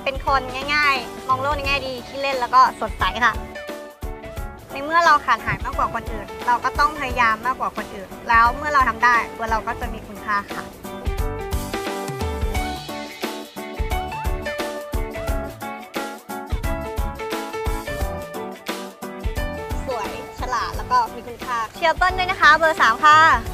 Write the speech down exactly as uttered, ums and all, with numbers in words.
เป็นคนง่ายๆมองโลกในแง่ดีขี้เล่นแล้วก็สดใสค่ะในเมื่อเราขาดหายมากกว่าคนอื่นเราก็ต้องพยายามมากกว่าคนอื่นแล้วเมื่อเราทำได้ตัวเราก็จะมีคุณค่าค่ะสวยฉลาดแล้วก็มีคุณค่าเชียร์เปิ้ลด้วยนะคะเบอร์สามค่ะ